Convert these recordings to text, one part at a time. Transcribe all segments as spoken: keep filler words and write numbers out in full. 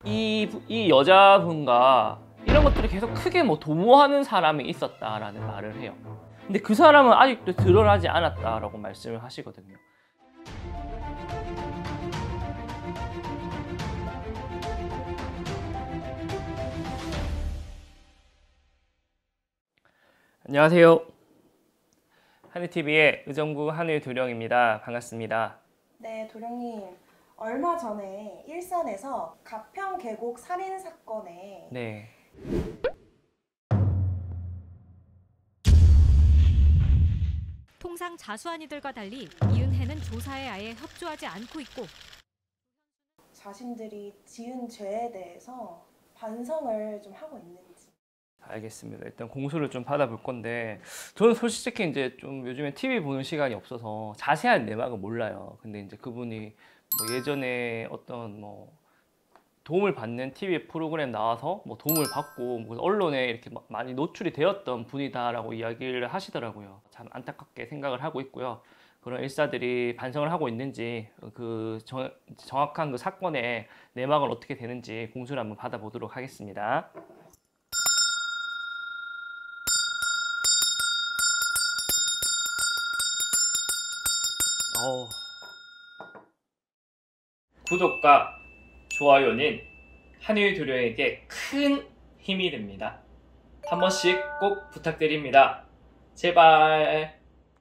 이, 이 여자분과 이런 것들이 계속 크게 뭐 도모하는 사람이 있었다라는 말을 해요. 근데 그 사람은 아직도 드러나지 않았다라고 말씀을 하시거든요. 안녕하세요. 하늘티비의 의정부 하늘도령입니다. 반갑습니다. 네, 도령님. 얼마 전에 일산에서 가평 계곡 살인 사건에 네. 통상 자수한 이들과 달리 이은혜는 조사에 아예 협조하지 않고 있고 자신들이 지은 죄에 대해서 반성을 좀 하고 있는지. 알겠습니다. 일단 공수를 좀 받아볼 건데 저는 솔직히 이제 좀 요즘에 티비 보는 시간이 없어서 자세한 내막은 몰라요. 근데 이제 그분이 뭐 예전에 어떤 뭐 도움을 받는 티비 프로그램 나와서 뭐 도움을 받고 뭐 언론에 이렇게 막 많이 노출이 되었던 분이다라고 이야기를 하시더라고요. 참 안타깝게 생각을 하고 있고요. 그런 일사들이 반성을 하고 있는지 그 정, 정확한 그 사건의 내막은 어떻게 되는지 공수를 한번 받아보도록 하겠습니다. 어. 구독과 좋아요는 하늘도령에게 큰 힘이 됩니다. 한 번씩 꼭 부탁드립니다. 제발.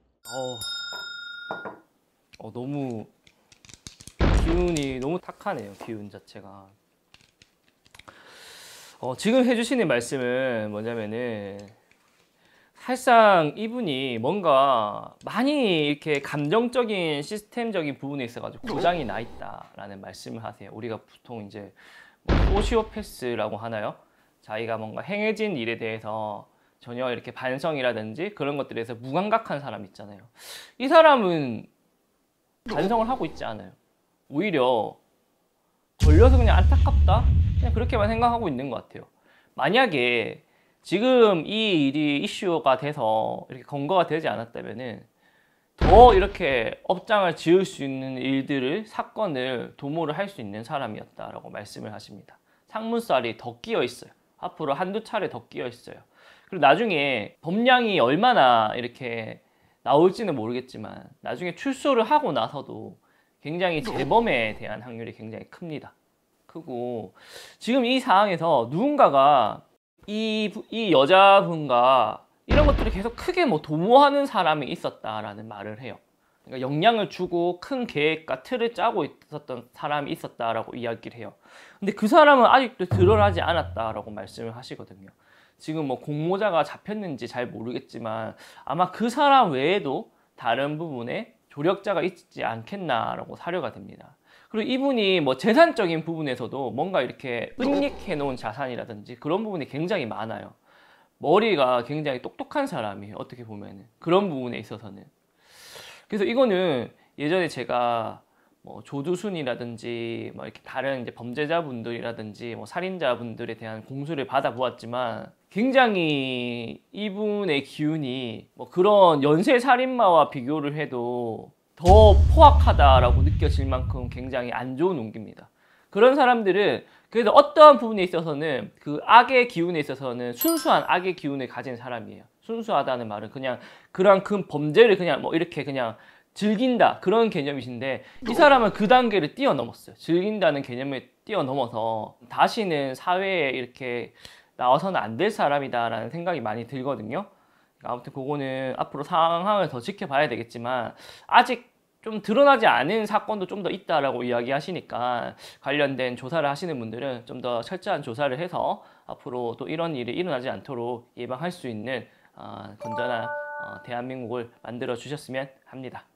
어, 어 너무 기운이 너무 탁하네요. 기운 자체가. 어, 지금 해주시는 말씀은 뭐냐면은 사실상 이분이 뭔가 많이 이렇게 감정적인 시스템적인 부분에 있어가지고 고장이 나 있다라는 말씀을 하세요. 우리가 보통 이제 뭐 소시오패스라고 하나요? 자기가 뭔가 행해진 일에 대해서 전혀 이렇게 반성이라든지 그런 것들에서 무감각한 사람 있잖아요. 이 사람은 반성을 하고 있지 않아요. 오히려 걸려서 그냥 안타깝다? 그냥 그렇게만 생각하고 있는 것 같아요. 만약에 지금 이 일이 이슈가 돼서 이렇게 검거가 되지 않았다면은 더 이렇게 업장을 지을 수 있는 일들을, 사건을 도모를 할 수 있는 사람이었다라고 말씀을 하십니다. 상문살이 더 끼어 있어요. 앞으로 한두 차례 더 끼어 있어요. 그리고 나중에 법량이 얼마나 이렇게 나올지는 모르겠지만 나중에 출소를 하고 나서도 굉장히 재범에 대한 확률이 굉장히 큽니다. 크고 지금 이 상황에서 누군가가 이, 이 여자분과 이런 것들이 계속 크게 뭐 도모하는 사람이 있었다라는 말을 해요. 그러니까 영향을 주고 큰 계획과 틀을 짜고 있었던 사람이 있었다라고 이야기를 해요. 근데 그 사람은 아직도 드러나지 않았다라고 말씀을 하시거든요. 지금 뭐 공모자가 잡혔는지 잘 모르겠지만 아마 그 사람 외에도 다른 부분에 조력자가 있지 않겠나라고 사료가 됩니다. 그리고 이분이 뭐 재산적인 부분에서도 뭔가 이렇게 은닉해 놓은 자산이라든지 그런 부분이 굉장히 많아요. 머리가 굉장히 똑똑한 사람이에요. 어떻게 보면은 그런 부분에 있어서는. 그래서 이거는 예전에 제가 뭐 조두순이라든지 뭐 이렇게 다른 이제 범죄자분들이라든지 뭐 살인자분들에 대한 공수를 받아보았지만 굉장히 이분의 기운이 뭐 그런 연쇄 살인마와 비교를 해도 더 포악하다라고 느껴질 만큼 굉장히 안 좋은 운기입니다. 그런 사람들은 그래도 어떠한 부분에 있어서는 그 악의 기운에 있어서는 순수한 악의 기운을 가진 사람이에요. 순수하다는 말은 그냥 그런 큰 범죄를 그냥 뭐 이렇게 그냥 즐긴다 그런 개념이신데 이 사람은 그 단계를 뛰어넘었어요. 즐긴다는 개념을 뛰어넘어서 다시는 사회에 이렇게 나와서는 안 될 사람이다라는 생각이 많이 들거든요. 아무튼 그거는 앞으로 상황을 더 지켜봐야 되겠지만 아직 좀 드러나지 않은 사건도 좀 더 있다라고 이야기하시니까 관련된 조사를 하시는 분들은 좀 더 철저한 조사를 해서 앞으로 또 이런 일이 일어나지 않도록 예방할 수 있는 어, 건전한 어, 대한민국을 만들어 주셨으면 합니다.